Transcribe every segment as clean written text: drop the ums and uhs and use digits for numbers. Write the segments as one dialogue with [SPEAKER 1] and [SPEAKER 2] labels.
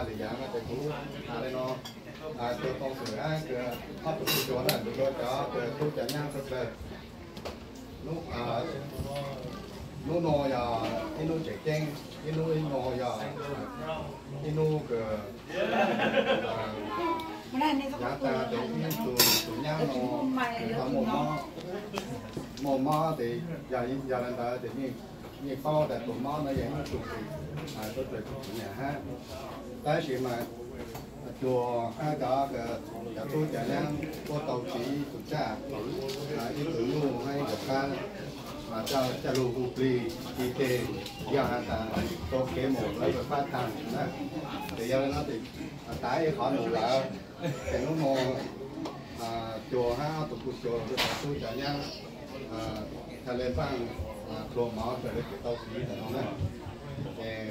[SPEAKER 1] thì giá nó sẽ cũ đây nó từ con sữa từ hấp từ chỗ này từ chỗ đó từ thuốc chả nhang thực về lúc lúc nồi cái nồi chè chanh cái nồi nồi cái nồi giá ta để cái từ nhang nó một mò thì giờ là đợi thì như toแต่ตัวมอnó vậy nó chụp thì tôi nhà ha tới khi mà chùa hai cái tôi trả năng có tàu chỉ tụt cha ý tưởng luôn hay gặp ca mà cho lù hụt đi đi kề giờ ta có kế một lấy được phát thằng thì giờ nó thì tái khỏi một là cái nó mò chùa ha tụt chùa tôi trả năng thay lên vang đồ máu trở đến cái tàu xí là nó này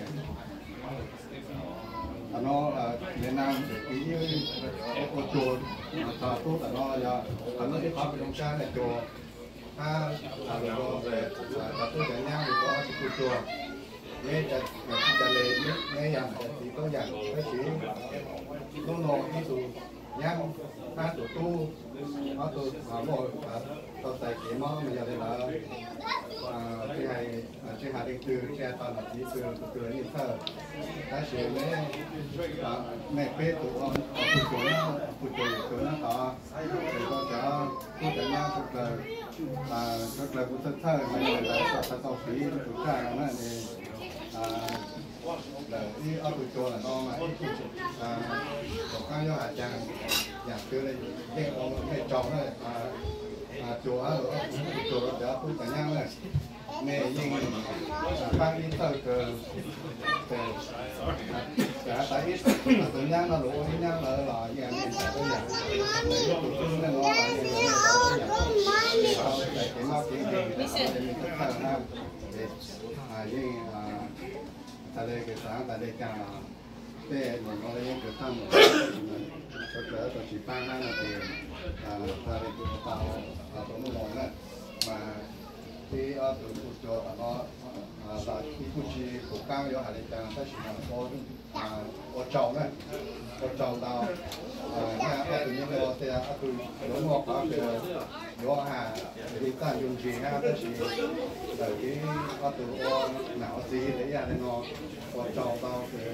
[SPEAKER 1] nó Việt Nam thì cái ô chùa thờ tốt là nó giờ nó cái pháp trong xa là chùa là đồ về thờ tốt cả nhau thì có cái chùa nghe trả lời nghe rằng thì có rằng cái chỉ nó nổi cái tù nhang tụ tu nó tụ một tàu tài kế mò mà giờ đây là cái hai điện tử cái toàn là chỉ từ như thế ta sẽ mẹ bé tụ on phụ chỗ nó có thì có cho nhau rất là cũng thật thơ mà giờ là tàu phí chủ trang nó thì là đi ở phụ chỗ là nó mà có cái do hạ trang nhà cứ lên cái ông cái tròn này chùa ở chùa đó cũng cả nhau này nghe nhưng ban đi tới cả tại ít tự nhiên nó lụa tự nhiên là như này tôi nhận để lúc tụi tôi nó là như này tôi nhận để cái nó cái gì mình tất cả là để như tại đây cái sáng tại đây cả thế mình có những cái tâm có thể là chỉ ban là thì tại đây cái tàu tàu nó nổi này mà khi ở từ khu chỗ nó là khi khu chi của cao yếu hải trang ta chỉ là có trồng này có trồng tàu nhà ta tự nhiên là sẽ từ lúa ngọc đó từ lúa hà thì ta dùng gì ha ta chỉ là cái ở từ não gì để ra để nó có trồng tàu từ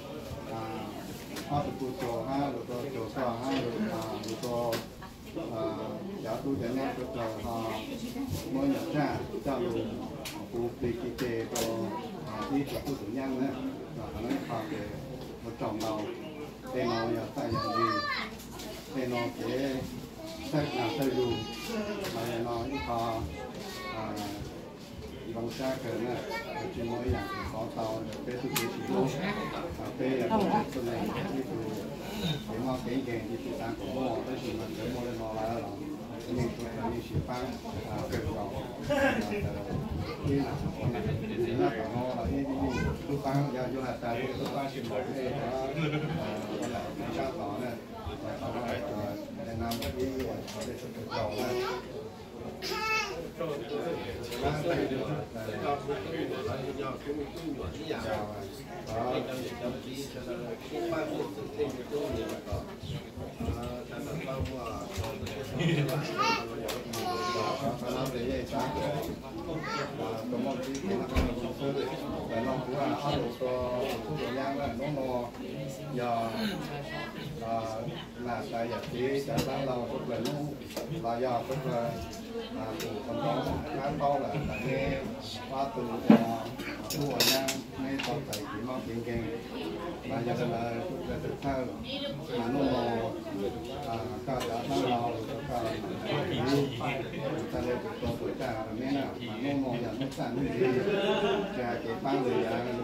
[SPEAKER 1] ở từ khu chỗ ha rồi có chỗ sao ha rồi có giáo tu cho nên tôi cho mỗi nhà cha cho luôn phụ tùy kỳ kề cho đi cho tu tự nhân nữa và nó họ để một trồng đầu tên nó nhà tại nhà gì tên nó cái xây nhà xây dù mà nó những họ bằng xa cỡ này chỉ mỗi nhà có tàu để tu chỉ luôn về là cái này như để mà cái thì chúng ta cũng mua tới khi mà cái mua lên nó là mình phải đi xịt phăng cởi vào như là nó là cái lúc phăng giờ như là tại lúc phăng xịt vào cái nó là sao đó này để làm cái gì để xuất khẩu này là tại giờ chỉ cả ban đầu rất là lâu và giờ rất là từ phần con ngắn to là nghe qua từ mua nha nghe toàn thầy chỉ mong chuyện kèn và giờ là thực thơ mà nó mò cả đã ban đầu cả ta lên từ tuổi trà là mấy nào mà nó mò giờ nó sản như gì trà chỉ ban người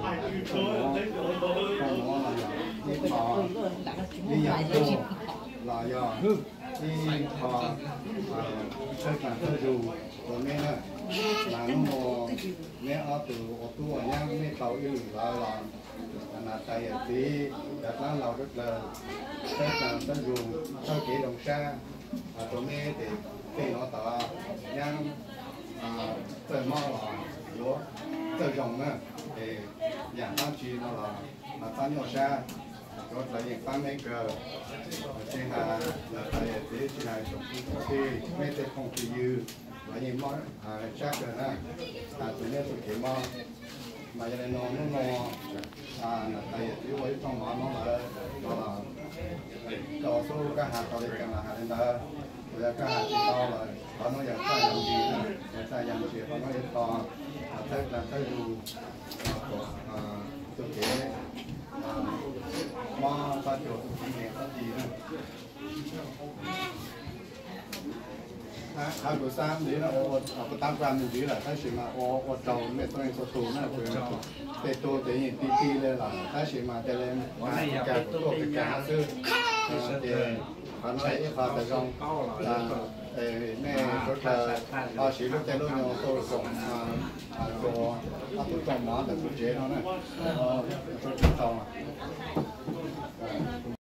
[SPEAKER 1] con nó là đi thò đi dạo chùa là giờ đi thò chơi cả chơi dù rồi nghe là nó mò nghe ở từ ô tô ở nhang nghe tàu yêu là tại tí đặt lá lầu rất là chơi cả chơi dù chơi kỹ đồng xa rồi nghe thì khi nó tàu nhang chơi mò là lúa chơi rồng á thì dạng tam chi nó là tan nhỏ xa rồi là những phát mấy cờ trên là tại thế trên này thì mấy cái không chỉ như là những món chắc rồi nè tụi nhớ tụi kiếm món mà giờ này nó là tại vì với trong món nó là có số các hạt có thể cần là hạt đến đó rồi các hạt thì to là có nó giờ sai làm gì nữa sai làm gì có nó to thế là cái dù thực tế mà ta chỗ thực tế có gì nữa hai buổi sáng đấy là ở cái tam quan mình biết là cái gì mà ở trâu mấy tôi có tù nữa cái tù để nhìn tí lên là cái gì mà để lên cái tù cái cá sư để họ nói họ phải rong là mẹ có thể họ chỉ lúc tới lúc nhau tôi cũng có tôi trồng món để tôi chế nó này